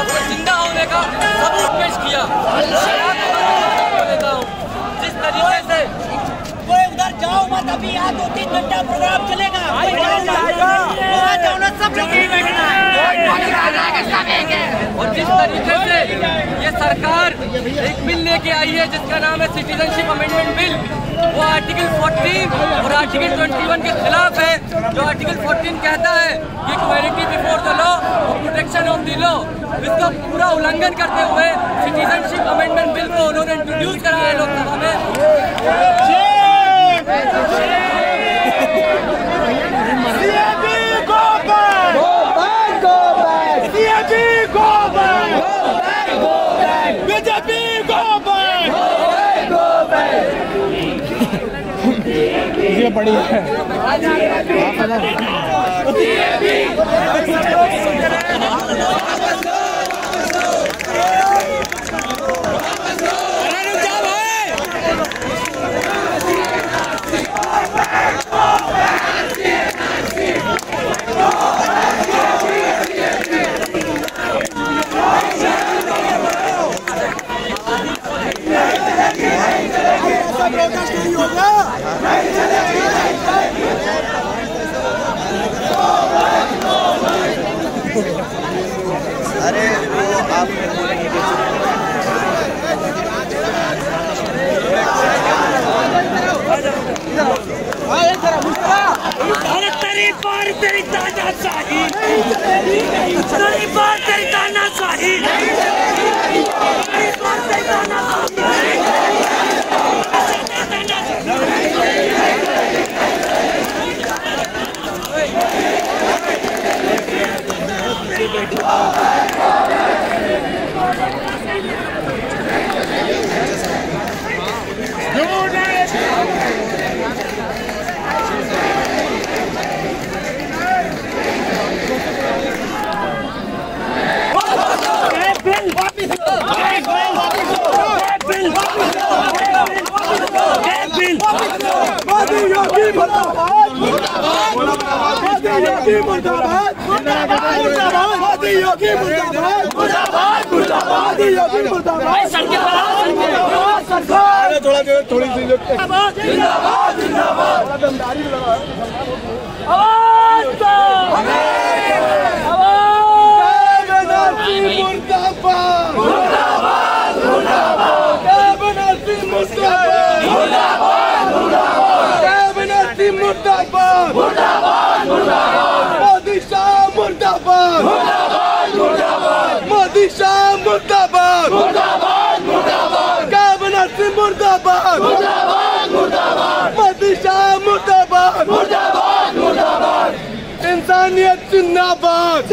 उसके जिंदा होने का सबूत पेश किया। जिस तरीके से कोई उधर जाओ मत, अभी यहाँ 2-3 घंटा प्रोग्राम चलेगा, सब लोग ही बैठना है। और जिस तरीके से ये सरकार एक बिल लेके आई है जिसका नाम है सिटीजनशिप अमेंडमेंट बिल, वो आर्टिकल 14 और आर्टिकल 21 के खिलाफ है। जो आर्टिकल 14 कहता है कि इक्वालिटी बिफोर द लॉ और प्रोटेक्शन ऑफ द लॉ, इसका पूरा उल्लंघन करते हुए सिटीजनशिप अमेंडमेंट बिल को उन्होंने इंट्रोड्यूस करा है लोकसभा में। ये बड़ी है। अरे वो आप बोलेंगे तेरी बार तेरी तानाशाही, तेरी बार तेरी तानाशाही, थोड़ी सी दमदारी लगा। मोदी शाह मुर्दाबाद, मोदी शाह मुर्दाबाद, कैबिनेट सिंह मुर्दाबाद, मोदी शाह मुर्दाबाद, इंसानियत जिंदाबाद।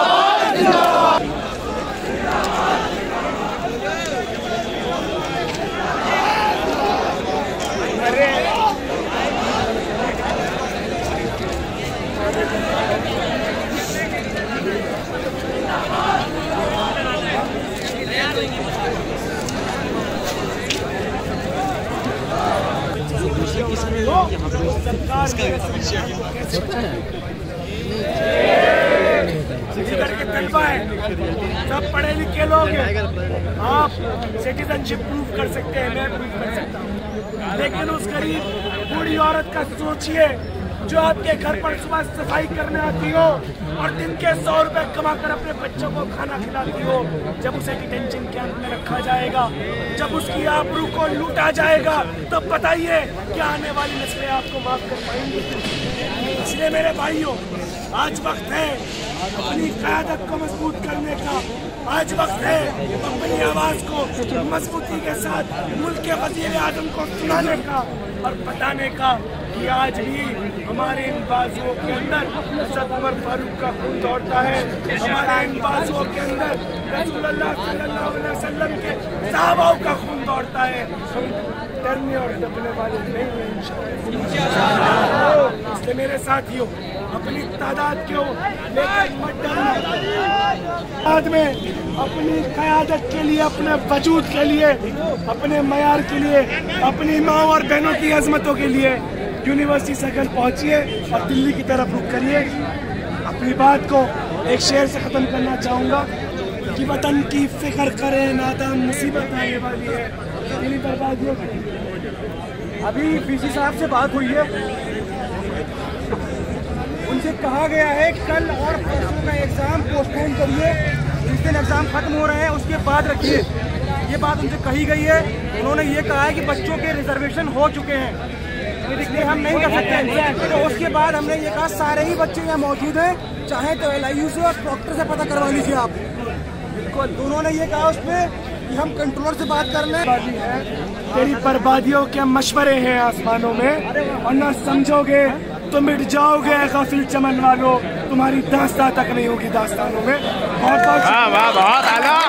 सब पढ़े लिखे लोग हैं, आप सिटीजनशिप प्रूव कर सकते हैं, मैं प्रूव कर सकता हूँ, लेकिन उस गरीब बूढ़ी औरत का सोचिए जो आपके घर पर सुबह सफाई करने आती हो और दिन के 100 रुपए कमा कर अपने बच्चों को खाना खिलाती हो। जब उसे डिटेंशन कैंप में रखा जाएगा, जब उसकी आबरू को लूटा जाएगा, तो बताइए क्या आने वाली नस्लें आपको माफ कर पाएंगी? इसलिए मेरे भाइयों, आज वक्त है अपनी क़यादत को मजबूत करने का, आज वक्त है अपनी आवाज को मजबूती के साथ मुल्क के वज़ीर आज़म को सुनाने का और बताने का कि आज भी हमारे इन बाजुओं के अंदर हज़रत उमर फारूक का खून दौड़ता है, हमारे इन बाजुओं के अंदर रसूलुल्लाह सल्लल्लाहु अलैहि वसल्लम के सहाबाओं का खून दौड़ता है। हम डरने और दबने वाले नहीं हैं इंशाअल्लाह। इसलिए मेरे साथियों, अपनी तादाद क्यों लेकर मत डरना, बाद में अपनी क़यादत के लिए, अपने वजूद के लिए, अपने मयार के लिए, अपनी माँ और बहनों की अजमतों के लिए यूनिवर्सिटी सर्कल पहुंचिए और दिल्ली की तरफ रुख करिए। अपनी बात को एक शेर से ख़त्म करना चाहूँगा। कि वतन की फिक्र करें नादाम मुसीबत आने वाली है। इन्हीं बर्बादियों अभी पीसी साहब से बात हुई है, उनसे कहा गया है कल और परसों का एग्ज़ाम पोस्टपोन करिए, जिस दिन एग्ज़ाम खत्म हो रहे हैं उसके बाद रखिए। ये बात उनसे कही गई है। उन्होंने ये कहा है कि बच्चों के रिजर्वेशन हो चुके हैं, इसलिए हम नहीं कर सकते। तो उसके बाद हमने ये कहा सारे ही बच्चे यहाँ मौजूद हैं, चाहे तो LIU से और डॉक्टर से पता करवा लीजिए आप। बिल्कुल, तो उन्होंने ये कहा उसमें कि हम कंट्रोलर से बात कर लें। तेरी बर्बादियों के मशवरे हैं आसमानों में, और ना समझोगे तो मिट जाओगे गाफिल चमन वालों, तुम्हारी दास्तां तक नहीं होगी दास्तानों में। बहुत बहुत आला।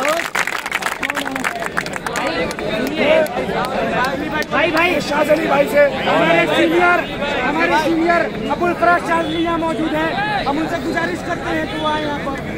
भाई शाहजली भाई से हमारे सीनियर अबुल फराज शाहजली यहाँ मौजूद है, हम उनसे गुजारिश करते हैं कि वो आए यहाँ पर।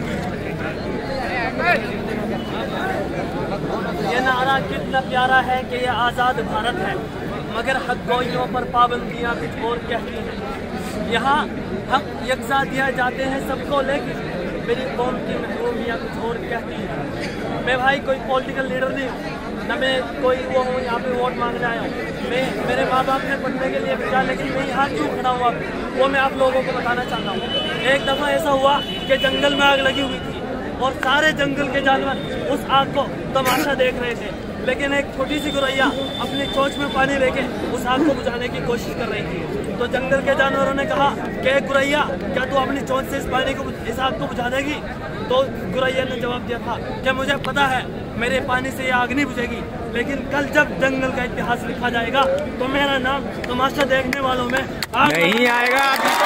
ये नारा कितना प्यारा है कि ये आज़ाद भारत है, मगर हक गोइयों पर पाबंदियाँ कुछ और कहती हैं। यहाँ हक यकसा दिया जाते हैं सबको, लेकिन मेरी कौम की महरूमियाँ कुछ और कहती हैं। मैं भाई कोई पॉलिटिकल लीडर नहीं हूँ, न मैं कोई वो हूँ यहाँ पे वोट मांगने आया हूँ। मैं मेरे माँ बाप ने पढ़ने के लिए भेजा, लेकिन मैं यहाँ क्यों खड़ा हुआ वो मैं आप लोगों को बताना चाहता हूँ। एक दफ़ा ऐसा हुआ कि जंगल में आग लगी हुई थी और सारे जंगल के जानवर उस आग को तमाशा देख रहे थे, लेकिन एक छोटी सी गुरैया अपनी चोंच में पानी लेके उस आग को बुझाने की कोशिश कर रही थी। तो जंगल के जानवरों ने कहा कि गुरैया, क्या तू अपनी चोंच से इस आग को बुझा देगी? तो गुरैया ने जवाब दिया था कि मुझे पता है मेरे पानी से ये आग नहीं बुझेगी, लेकिन कल जब जंगल का इतिहास लिखा जाएगा तो मेरा नाम तमाशा देखने वालों में नहीं आएगा।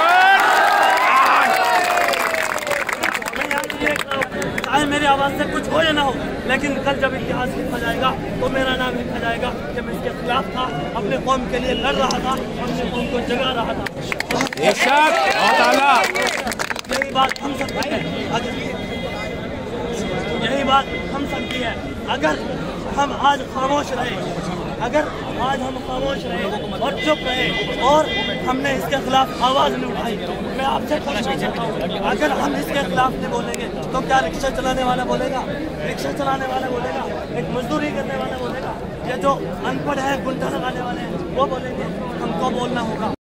चाहे मेरी आवाज़ से कुछ हो या ना हो, लेकिन कल जब इतिहास लिखा जाएगा तो मेरा नाम लिखा जाएगा कि मैं इसके खिलाफ था, अपने कौम के लिए लड़ रहा था, अपने कौम को जगा रहा था। यही बात हम सकती है, यही बात हम सकती है। अगर हम आज खामोश रहे, अगर आज हम खामोश रहे और चुप रहे और हमने इसके खिलाफ आवाज़ नहीं उठाई, मैं आपसे पूछना चाहता हूँ, अगर हम इसके खिलाफ नहीं बोलेंगे तो क्या रिक्शा चलाने वाला बोलेगा? रिक्शा चलाने वाला बोलेगा, एक मजदूरी करने वाला बोलेगा, या जो अनपढ़ है गुंडा लगाने वाले हैं वो बोलेंगे? हमको बोलना होगा।